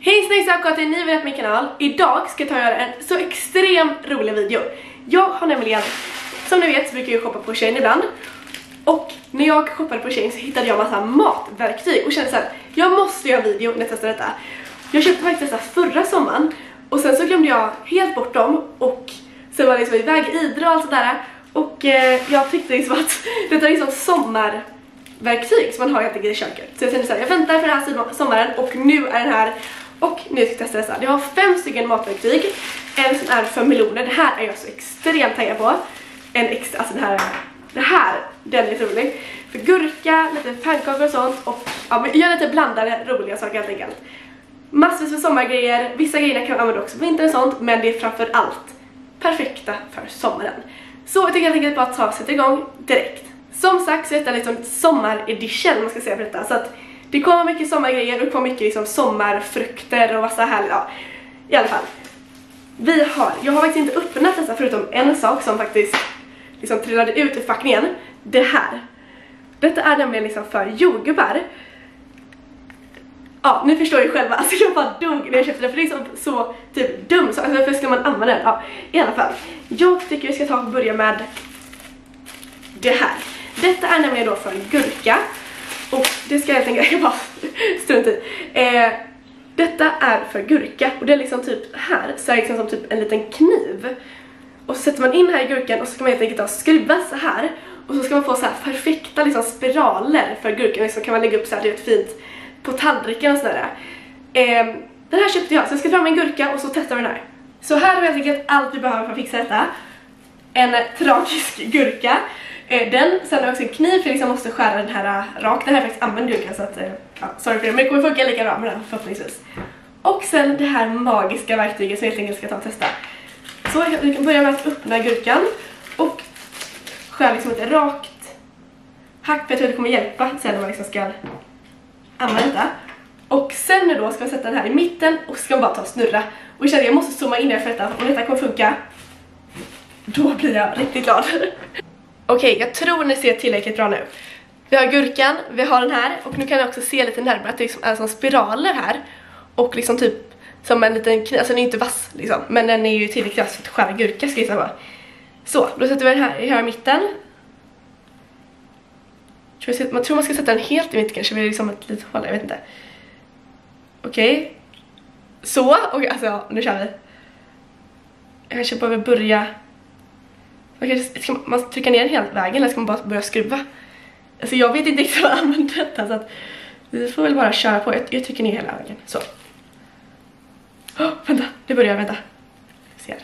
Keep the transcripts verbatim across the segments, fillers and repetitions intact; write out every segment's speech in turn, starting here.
Hej snyggt, jag har till en ny video på min kanal. Idag ska jag ta och göra en så extremt rolig video. Jag har nämligen, som ni vet så brukar jag shoppa på Shein ibland. Och när jag shoppade på Shein så hittade jag massa matverktyg och kände så här: jag måste göra en video när jag testar detta. Jag köpte faktiskt detta förra sommaren och sen så glömde jag helt bort dem. Och sen var jag liksom iväg i Idre och allt sådär. Och eh, jag tyckte liksom att detta är liksom sommarverktyg som man har helt enkelt i köket. Så jag tänkte så här: jag väntar för den här sommaren och nu är den här. Och nu ska jag testa dessa. Jag har fem stycken matverktyg. En som är för meloner. Det här är jag så extremt taggad på. En extra, alltså den här, det här, den är rolig. För gurka, lite pannkakor och sånt. Och ja, men jag gör lite blandade roliga saker helt enkelt. Massvis med sommargrejer. Vissa grejer kan man använda också på vintern och sånt. Men det är framför allt perfekta för sommaren. Så jag tycker helt enkelt bara att ta och sätta igång direkt. Som sagt så är detta liksom sommaredition, man ska säga för detta. Så att det kommer mycket sommargrejer och det kommer mycket liksom sommarfrukter och massa här, ja, i alla fall. Vi har, jag har faktiskt inte öppnat dessa förutom en sak som faktiskt liksom trillade ut ur förpackningen. Det här. Detta är nämligen liksom för jordgubbar. Ja, ni förstår ju själva, alltså jag bara dog när jag köpte det för det är så, så typ dumt, så alltså varför ska man använda den? Ja, i alla fall. Jag tycker vi ska ta och börja med det här. Detta är nämligen då för gurka. Och det ska jag helt enkelt, jag bara strunt i. Eh, detta är för gurka. Och det är liksom typ här, så är det liksom som typ en liten kniv. Och så sätter man in här i gurkan och så kan man helt enkelt ta och skruva så här. Och så ska man få så här perfekta liksom spiraler för gurkan. Så kan man lägga upp så här, det är ett fint på tallriken och sådär. Eh, den här köpte jag, så jag ska fram en gurka och så testar vi den här. Så här har vi helt enkelt allt vi behöver för att fixa detta. En tragisk gurka. Den, sen har jag också en kniv för jag måste skära den här rakt. Den här är faktiskt använd gurka så att, ja, sorry för det, men det kommer funka lika bra med den förhoppningsvis. Och sen det här magiska verktyget som jag helt enkelt ska ta och testa. Så vi kan börja med att öppna gurkan och skära liksom ett rakt hack, för jag tror det kommer hjälpa sen när man liksom ska använda detta. Och sen nu då ska man sätta den här i mitten och ska man bara ta och snurra. Och jag känner att jag måste zooma in här för detta, om detta kommer funka. Då blir jag riktigt glad. Okej, okay, jag tror ni ser tillräckligt bra nu. Vi har gurkan, vi har den här. Och nu kan jag också se lite närmare att det liksom är som spiraler här. Och liksom typ som en liten kniv. Alltså den är inte vass liksom. Men den är ju tillräckligt vass för att skära gurka, ska jag säga. Så, då sätter vi den här, här i mitten. Man tror man ska sätta den helt i mitten kanske. Det är liksom ett litet hål, jag vet inte. Okej. Okay. Så, och alltså nu kör vi. Jag kanske behöver börja... Ska man trycka ner den hela vägen eller ska man bara börja skruva? Alltså jag vet inte riktigt vad jag använder detta, så att vi får väl bara köra på. Jag, jag trycker ner hela vägen. Så. Oh, vänta, det börjar, vänta. Ser.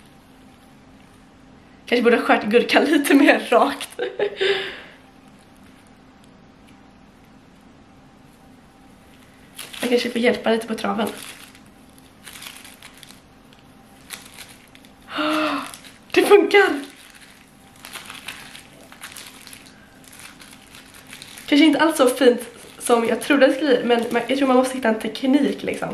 Kanske borde ha skärt gurkan lite mer rakt. Jag kanske får hjälpa lite på traven. Oh, det funkar! Kanske inte alls så fint som jag trodde det skulle bli, men jag tror man måste hitta en teknik liksom.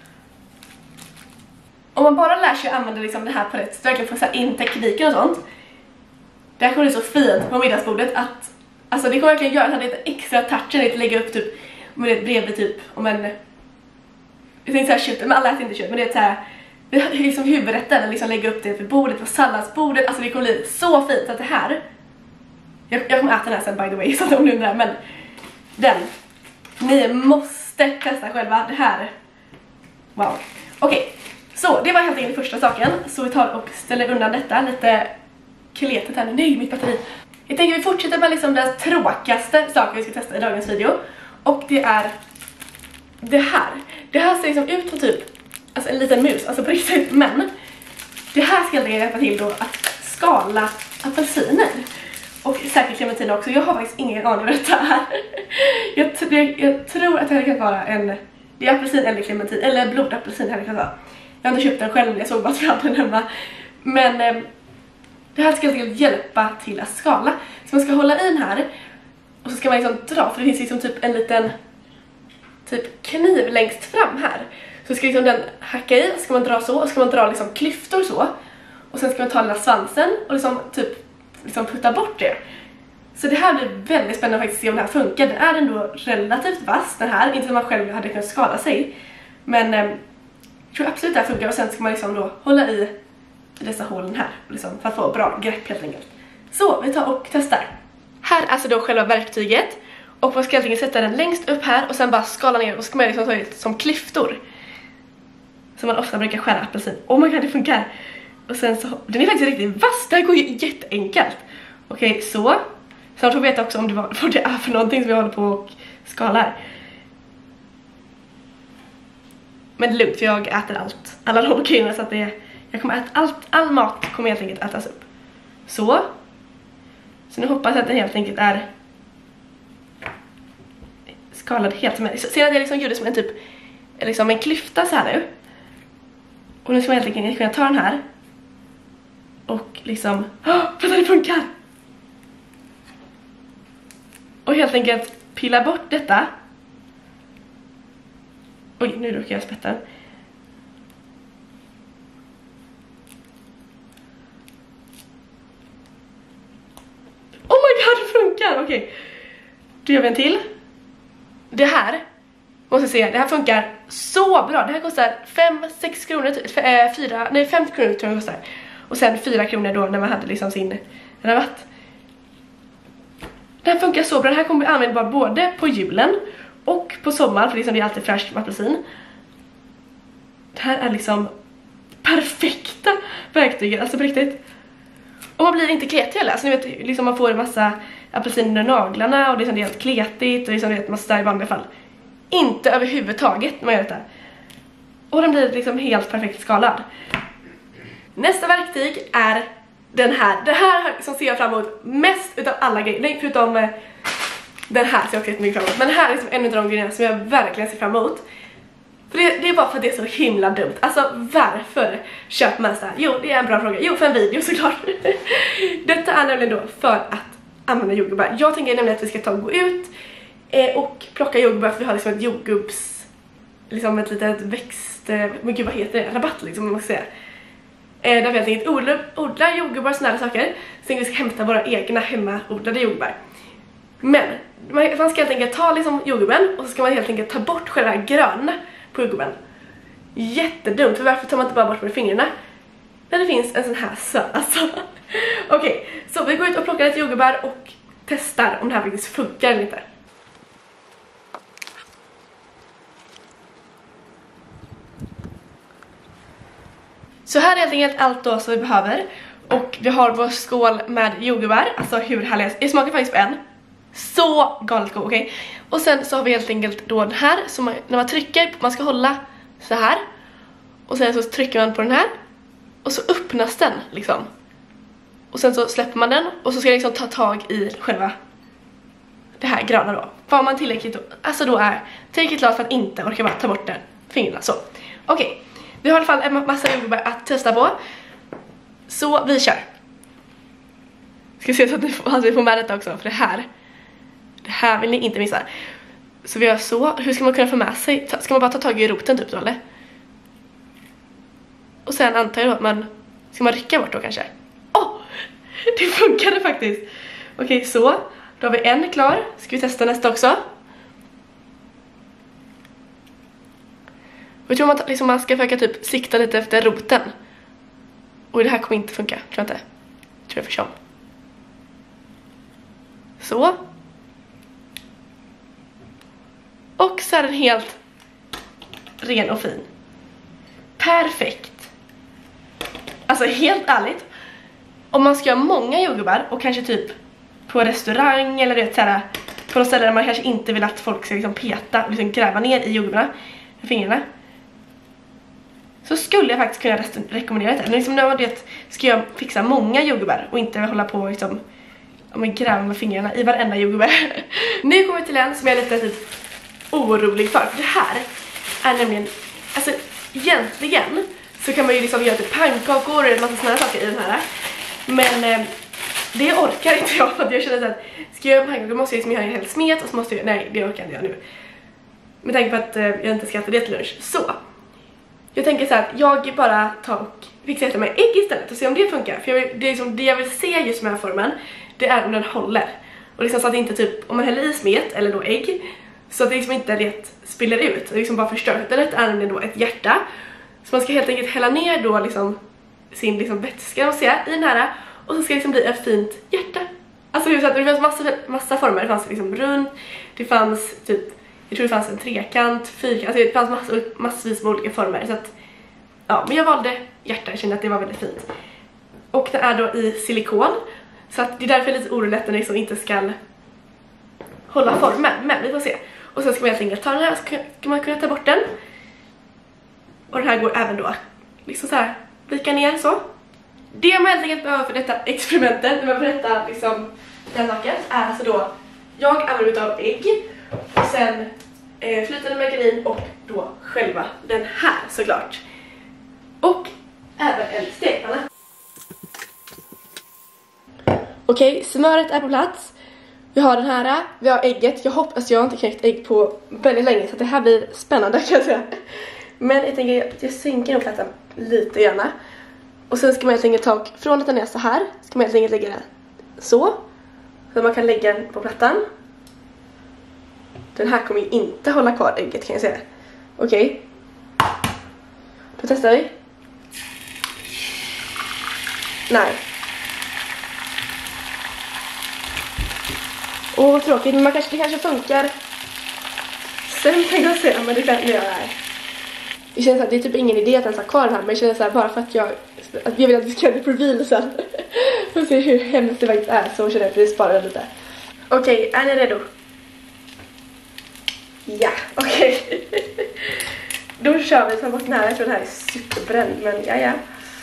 Om man bara lär sig att använda liksom det här på rätt, så verkligen få så här in tekniken och sånt. Det här kommer bli så fint på middagsbordet att alltså det kommer verkligen göra så lite extra touchen, att lägga upp typ med ett bredvid typ om en, jag tänkte såhär kött, men alla äter inte kött, men det är så här liksom huvudrätten, eller liksom lägga upp det för bordet, på salladsbordet, alltså det kommer bli så fint att det här. Jag, jag kommer äta den här sen by the way, så att de undrar, men den, ni måste testa själva, det här, wow. Okej, okay. Så det var helt enkelt första saken, så vi tar och ställer undan detta, lite kletet här nu, nej mitt batteri. Jag tänker vi fortsätter med liksom den tråkigaste saken vi ska testa i dagens video, och det är det här. Det här ser liksom ut som typ, alltså en liten mus, alltså på riktigt, men det här ska jag hjälpa till då att skala apelsiner. Och säkert clementiner också. Jag har faktiskt ingen aning vad detta är. Jag, jag, jag tror att det här kan vara en... Det är apelsin eller clementin. Eller blodapelsin här kan vara. Jag har inte köpt den själv, men jag såg bara att jag hade den hemma. Men eh, det här ska helt hjälpa till att skala. Så man ska hålla in här. Och så ska man liksom dra. För det finns liksom typ en liten typ kniv längst fram här. Så ska liksom den hacka i. Och ska man dra så. Och ska man dra liksom klyftor så. Och sen ska man ta den här svansen. Och liksom typ... liksom putta bort det. Så det här blir väldigt spännande att faktiskt se om det här funkar. Den är ändå relativt vass den här, inte som man själv hade kunnat skada sig. Men eh, jag tror absolut det här funkar. Och sen ska man liksom då hålla i dessa hålen här liksom, för att få bra grepp helt enkelt. Så vi tar och testar. Här är alltså då själva verktyget. Och man ska helt enkelt sätta den längst upp här och sen bara skala ner och ska man liksom ta ut som klyftor. Som man ofta brukar skära apelsin. Oh my god, det funkar! Och sen så, den är faktiskt riktigt vass, det här går ju jätteenkelt. Okej, okay, så. Så jag tror veta också om det, var, vad det är för någonting som jag håller på och skalar. Men det är lugnt för jag äter allt. Alla de grejerna så att det är, jag kommer äta allt, all mat kommer helt enkelt ätas upp. Så. Så nu hoppas jag att den helt enkelt är skalad helt som möjligt. Ser att jag liksom gjorde som en typ liksom en klyfta så här nu. Och nu ska man helt enkelt kunna ta den här och liksom, åh, vänta, det funkar! Och helt enkelt pilla bort detta. Oj, nu råkar jag spätta. Oh my god, det funkar! Okej, okay. Då gör vi en till. Det här, måste jag säga, det här funkar så bra. Det här kostar fem sex kronor, fyra, nej fem kronor tror jag det kostar. Och sen fyra kronor då när man hade liksom sin rabatt. Det här funkar så bra. Det här kommer bli användbar både på julen och på sommaren, för liksom det är alltid fräscht med apelsin. Det här är liksom perfekta verktyg, alltså på riktigt. Och man blir inte kletig heller. Alltså ni vet, liksom man får en massa apelsiner under naglarna och liksom det är helt kletigt och liksom det är man där i vanliga fall. Inte överhuvudtaget när man gör detta. Och den blir liksom helt perfekt skalad. Nästa verktyg är den här. Det här som ser jag fram emot mest utav alla grejer. Nej, förutom eh, den här ser jag också jättemycket fram emot. Men den här är liksom en av de grejerna som jag verkligen ser fram emot. För det, det är bara för att det är så himla dumt. Alltså varför köper man så här? Jo, det är en bra fråga. Jo, för en video såklart. Detta är nämligen då för att använda jordgubbar. Jag tänker nämligen att vi ska ta och gå ut eh, och plocka jordgubbar, för vi har liksom ett jordgubbs, liksom ett litet växt, eh, men gud vad heter det? Rabatt liksom, man måste säga. Eh, där vi helt enkelt odlar, odlar jordgubbar och såna här saker. Sen vi ska hämta våra egna hemmaodlade jordgubbar. Men man, man ska helt enkelt ta liksom jordgubben och så ska man helt enkelt ta bort själva gröna på jordgubben. Jättedumt, för varför tar man inte bara bort med fingrarna? När det finns en sån här så, alltså. Okej, okay, så vi går ut och plockar lite jordgubbar och testar om det här faktiskt funkar eller inte. Så här är helt enkelt allt då som vi behöver. Och vi har vår skål med jordgubbar. Alltså hur härliga. Jag smakar faktiskt på en. Så galet god, okej. Okay? Och sen så har vi helt enkelt då den här. Så man, när man trycker, man ska hålla så här. Och sen så trycker man på den här. Och så öppnas den liksom. Och sen så släpper man den. Och så ska jag liksom ta tag i själva det här gröna då. Var man tillräckligt då, alltså då är tillräckligt klart för att inte orka bara ta bort den fingrarna. Så, okej. Okay. Vi har i alla fall en massa jordgubbar att testa på. Så vi kör. Ska se så att, ni får, att vi får med detta också. För det här Det här vill ni inte missa. Så vi gör så. Hur ska man kunna få med sig? Ska man bara ta tag i roten typ då eller? Och sen antar jag att man ska man rycka bort då kanske. Åh! Oh, det funkade faktiskt. Okej, okay, så. Då har vi en klar. Ska vi testa nästa också? Och jag tror man, liksom, man ska försöka typ sikta lite efter roten. Och det här kommer inte funka, tror jag inte. Jag tror jag får se om. Så. Och så är den helt ren och fin. Perfekt. Alltså helt ärligt. Om man ska göra många jordgubbar och kanske typ på restaurang eller det så här, på något ställe där man kanske inte vill att folk ska liksom peta och liksom gräva ner i jordgubbarna med fingrarna, så skulle jag faktiskt kunna rekommendera det. Men liksom när man vet, ska jag fixa många jordgubbar och inte hålla på liksom, om man gräver med fingrarna i varenda jordgubbar. Nu kommer vi till en som jag är lite typ orolig för. För det här är nämligen, alltså egentligen så kan man ju liksom göra typ pannkakor och en massa såna här saker i den här. Men eh, det orkar inte jag, för att jag känner att ska jag göra pannkakor måste jag liksom göra en hel smet och så måste jag, nej det orkar inte jag nu. Med tanke på att eh, jag inte ska äta det till lunch. Så jag tänker så här att jag bara tar och fixar äta med ägg istället och se om det funkar. För jag vill, det, är liksom, det jag vill se just med den här formen, det är om den håller. Och liksom så att det inte typ, om man häller i smet eller då ägg, så att det liksom inte rätt spiller ut och liksom bara förstör. Utan detta är nämligen då ett hjärta. Så man ska helt enkelt hälla ner då liksom sin liksom vätska och se i den här. Och så ska det liksom bli ett fint hjärta. Alltså det fanns massa, massa former. Det fanns liksom runt, det fanns typ, jag tror det fanns en trekant, fyrkant. Alltså det fanns massor, massvis med olika former. Så att, ja, men jag valde hjärta, jag kände att det var väldigt fint. Och det är då i silikon. Så att det är därför jag är lite orolig att den liksom inte ska hålla formen. Men vi får se. Och sen ska man helt enkelt ta den här, så kan man kunna ta bort den. Och den här går även då liksom så här vika ner så. Det man helt enkelt behöver för detta experimentet, när man berättar liksom den saken, är alltså då, jag använder utav ägg och sen eh, flytande margarin och då själva den här såklart. Och även en stekpanna. Okej, okay, smöret är på plats. Vi har den här, vi har ägget. Jag hoppas, jag har inte knäckt ägg på väldigt länge, så det här blir spännande kan jag säga. Men jag tänker att jag sänker nog plattan lite gärna. Och sen ska man helt enkelt ta, från att den är så här, ska man helt enkelt lägga den så. Så man kan lägga den på plattan. Den här kommer ju inte hålla kvar ägget kan jag säga. Okej. Okay. Då testar vi. Nej. Åh, vad tråkigt. Men man kanske, det kanske funkar. Sen tänkte jag säga, men det kan inte göra det här. Det känns att det är typ ingen idé att ens ha kvar den här. Men det känns så här, bara för att jag, att jag vill att vi ska göra det på reveal sen. För att se hur hemskt det faktiskt är. Så känner jag att vi sparar lite. Okej, okay, är ni redo? Ja, okej. Okay. Då kör vi. Ta bort den här. Jag tror den här är superbränd. Men ja, ja.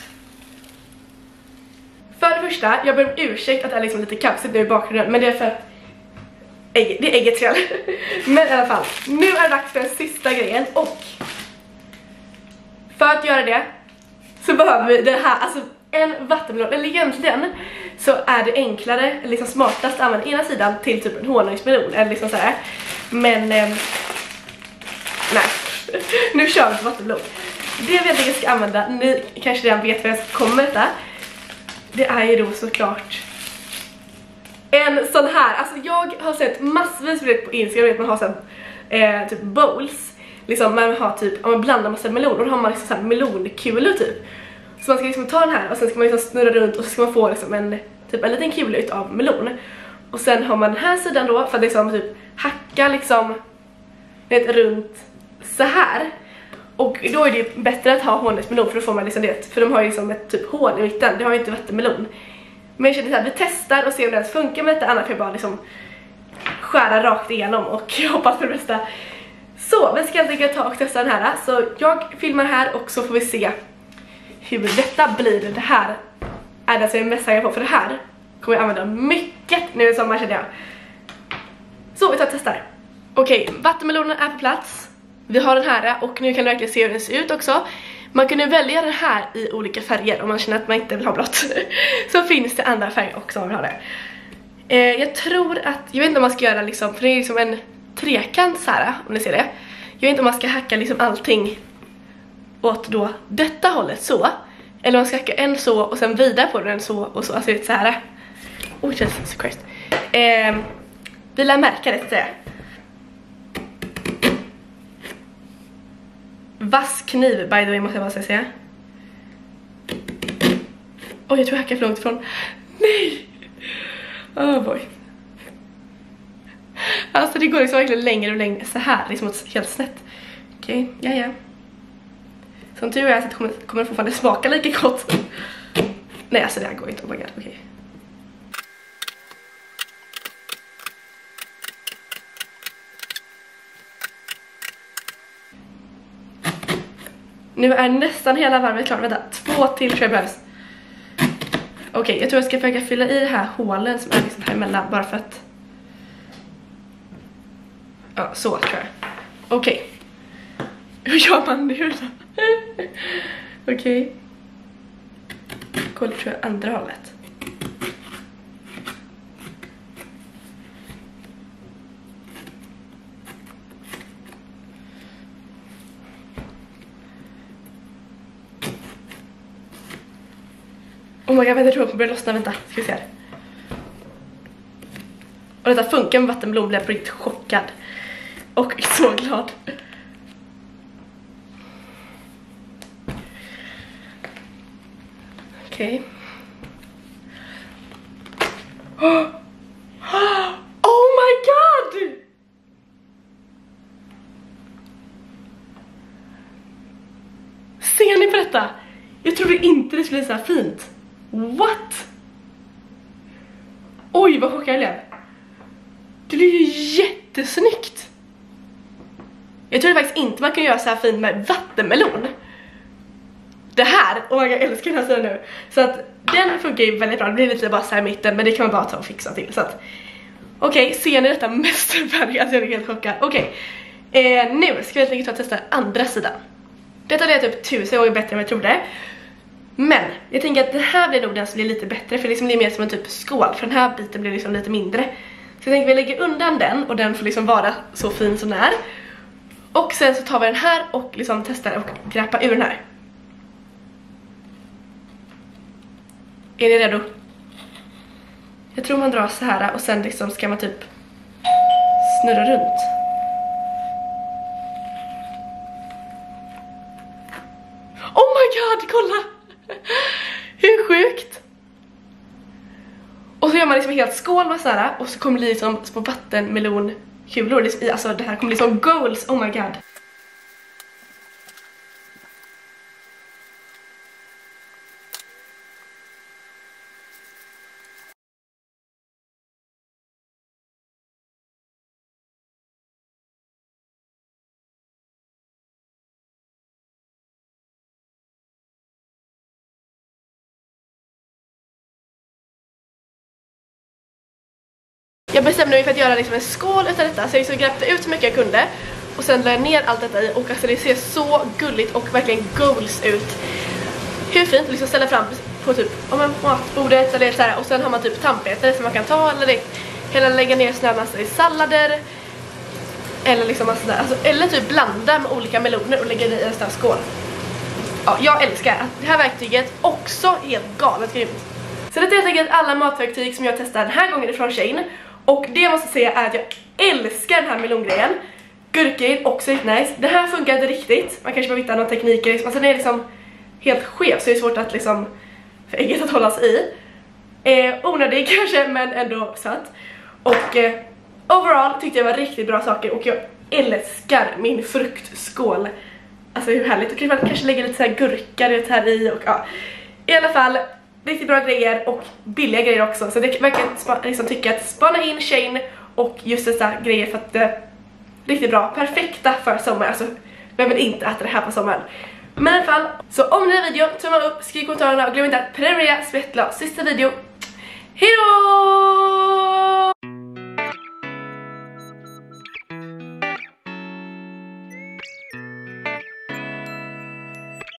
För det första, jag ber om ursäkt att det är liksom lite kaxigt nu i bakgrunden. Men det är för att ägg, det är äggets fel. Men i alla fall, nu är det dags för den sista grejen. Och för att göra det så behöver vi det här, alltså en vattenmelon. Eller egentligen så är det enklare, liksom smartast att använda ena sidan till typ en honungsmelon. Eller liksom så här. Men eh, nej, nu kör vi på vattenmelon. Det vi egentligen ska använda, ni kanske redan vet vad jag kommer detta. Det är ju då såklart en sån här, alltså jag har sett massvis på Instagram att man har sån eh, typ bowls, liksom man har typ, om man blandar massa melon och då har man liksom så här melonkulor typ. Så man ska liksom ta den här och sen ska man liksom snurra runt och så ska man få liksom en, typ en liten kula utav melon. Och sen har man den här sidan då för att liksom typ hacka liksom vet, runt så här. Och då är det bättre att ha honungsmelon för då får man liksom det. För de har ju liksom ett typ hål i mitten. Det har ju inte vattenmelon. Men jag känner så här, vi testar och ser om det ens funkar med detta. Annars får jag bara liksom skära rakt igenom och hoppas på det bästa. Så, vi ska helt enkelt ta och testa den här. Så jag filmar här och så får vi se hur detta blir. Det här är det som jag är mest säker på. För det här kommer jag använda mycket nu i sommar känner jag. Så, vi tar och testar. Okej, vattenmelonen är på plats. Vi har den här och nu kan du verkligen se hur den ser ut också. Man kan nu välja den här i olika färger om man känner att man inte vill ha blått. Så finns det andra färger också om man vill ha det. Eh, jag tror att, jag vet inte om man ska göra liksom, för det är liksom en trekant så här, om ni ser det. Jag vet inte om man ska hacka liksom allting åt då detta hållet så. Eller om man ska hacka en så och sen vidare på den så och så. Alltså så här. Oh Jesus Christ. Eh, vi lär märka det så att säga. Vass kniv, by the way, måste jag bara säga. Oj, jag tror jag hackar för långt ifrån. Nej! Oh boy. Alltså det går liksom verkligen längre och längre så här, liksom helt snett. Okej, okay, ja ja. Som tur är så kommer, kommer det fortfarande smaka lika gott. Nej, alltså det här går inte, oh my god, okej. Okay. Nu är nästan hela varvet klart. Vänta, två till tror jag behövs. Okej, okay, jag tror jag ska försöka fylla i det här hålen som är liksom här emellan. Bara för att... Ja, så tror jag. Okej. Okay. Hur gör man nu då? Okej. Okay. Kolla, tror jag andra hållet. Oh my god, jag tror jag kommer börja lossna, vänta, ska vi se här. Och detta funkar med vattenmelon, blev jag på riktigt chockad. och så glad. Okej. Okay. Oh my god! Ser ni på detta? Jag trodde inte det skulle bli så här fint. What? Oj, vad chockad jag blev. Det blir ju jättesnyggt. Jag trodde faktiskt inte man kan göra så här fint med vattenmelon. Det här, oh my god, jag älskar den här sidan nu. Så att den funkar ju väldigt bra. Det blir lite bara så här i mitten, men det kan man bara ta och fixa till. Så att, okej, okay, ser ni detta mästerverk? Alltså jag är helt chockad. Okej, okay. eh, nu ska vi ta och testa andra sidan. Detta är typ tusen gånger bättre än vad jag trodde. Men jag tänker att det här blir nog den som blir lite bättre. För liksom det är mer som en typ skål. För den här biten blir liksom lite mindre. Så jag tänker vi lägger undan den. Och den får liksom vara så fin som den är. Och sen så tar vi den här och liksom testar och greppa ur den här. Är ni redo? Jag tror man drar så här och sen liksom ska man typ snurra runt. Oh my god, kolla! Hur sjukt! Och så gör man liksom helt skål med så här. Och så kommer det liksom små vattenmelonkulor liksom i. Alltså det här kommer bli som goals, oh my god. Jag bestämde mig för att göra liksom en skål utav detta. Så jag liksom gräpte ut så mycket jag kunde. Och sen lade jag ner allt detta i. Och alltså det ser så gulligt och verkligen goals ut. Hur fint att liksom ställa fram på typ om man matbordet eller så här. Och sen har man typ tandpetare som man kan ta. Eller, det, eller lägga ner såna här massor i sallader. Eller liksom massor där. Alltså, eller typ blanda med olika meloner och lägga i en sån här skål. Ja, jag älskar att det här verktyget också helt galet grymt. Så det är helt enkelt alla matverktyg som jag testar den här gången ifrån Shane. Och det jag måste säga är att jag älskar den här melongrejen. Gurkgrejen också är nice. Det här funkar inte riktigt. Man kanske behöver hitta någon teknik. Alltså den är liksom helt skev så det är svårt att liksom för ägget att hålla sig i. Eh, onödig kanske men ändå söt. Och eh, overall tyckte jag var riktigt bra saker. Och jag älskar min fruktskål. Alltså hur härligt. Och kanske lägga lite så här gurkar här i. Och ja, i alla fall riktigt bra grejer och billiga grejer också. Så det verkar liksom tycka att spana in Shane och just dessa grejer för att det är riktigt bra. Perfekta för sommar. Alltså, vem vill inte äta det här på sommaren? Men i alla fall, så om den här videon, tumma upp, skriv i kommentarerna och glöm inte att prenumerera, Svetlana sista video. Hejdå!